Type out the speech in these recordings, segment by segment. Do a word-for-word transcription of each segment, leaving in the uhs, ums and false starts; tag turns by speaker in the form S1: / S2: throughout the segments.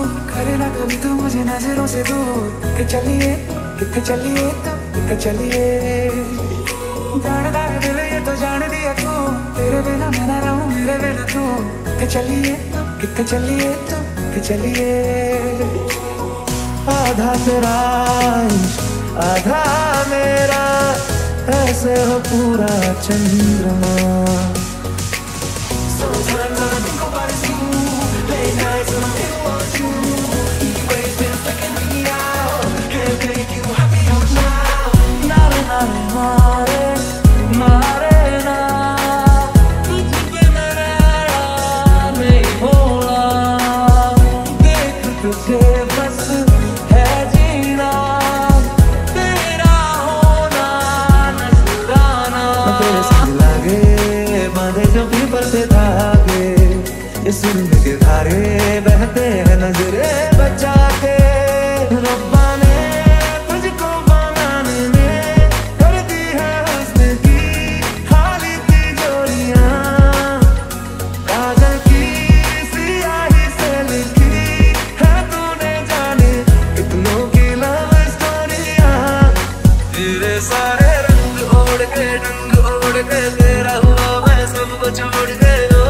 S1: करे ना कभी तू मुझे नजरों से दूर। कितने चलिए कितने चलिए तो कितने चलिए, जानता है दिल ये तो जान दिया तू, तेरे बिना मैं ना रहूं मेरे बिना तू। कितने चलिए कितने चलिए तो कितने चलिए, आधा तेरा आधा मेरा, ऐसे हो पूरा चंद्रमा। Sometimes I think about it's you, late nights when I think about you, always been faking me out, can't make you happy out now. Nare nare nare nare na, तुझ बिना रहना नहीं भोला, देख तुझे बस है जीना, तेरा होना नजराना। तेरे संग लागे बांधे जो पीपल से धागे, इस सुरंग के धारे बहते हैं नजरे बचा के। रब्बा ने तुझको बनाने में कर दी है हुस्न की खाली तिजोरियां, काजल की सियाही से लिखी है तूने जाने कितनों की लव स्टोरियां। तेरे सारे रंग ओढ़ के रंग ओढ़ के तेरा हुआ मैं सबको छोड़ के,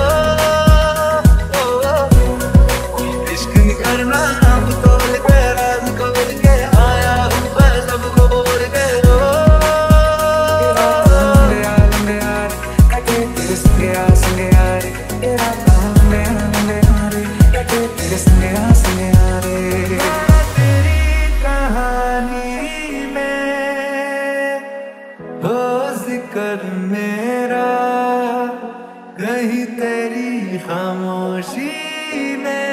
S1: करना अब तोल के राज खोल के आया हूँ मैं सबको बोल के। लंबे यार लंबे यार कटे तेरे संगे यार संगे यार, तेरा लंबे यार लंबे यार कटे तेरे संगे यार संगे यार। तेरी कहानी में हो जिक्र मेरा, कहीं तेरी खामोशी में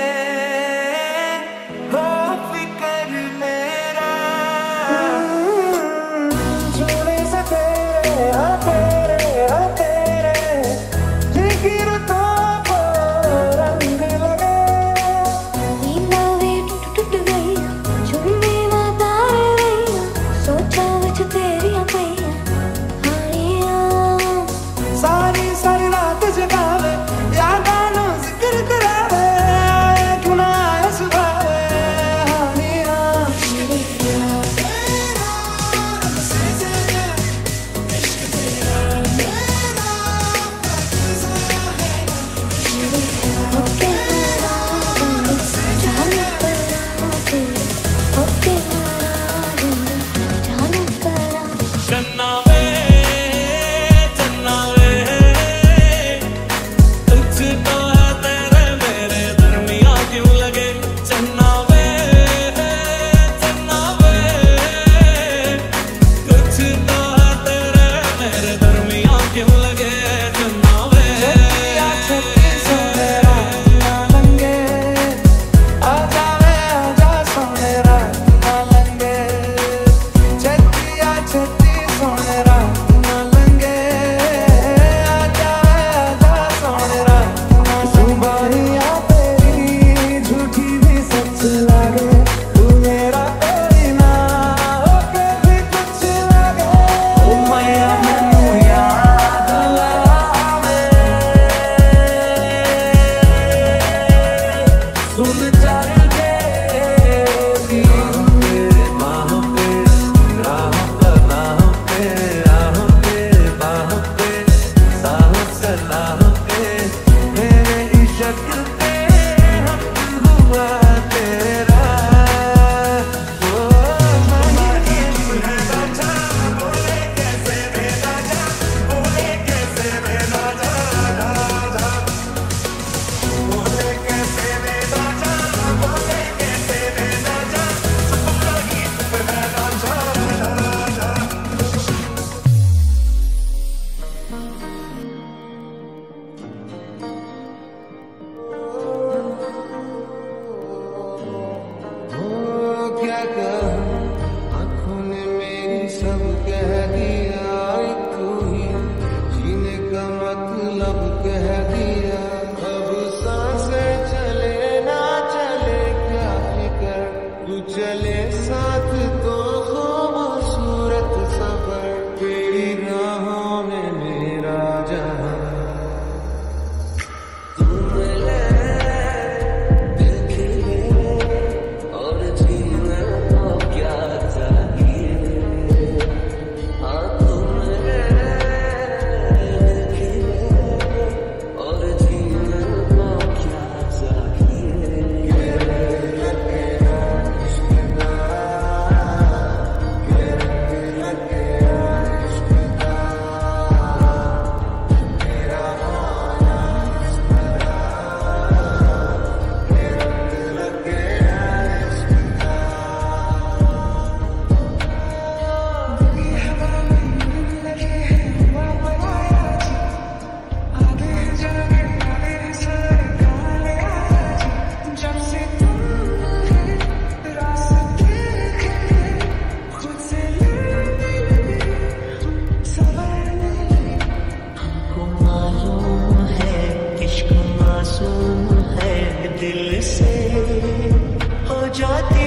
S1: हो जाती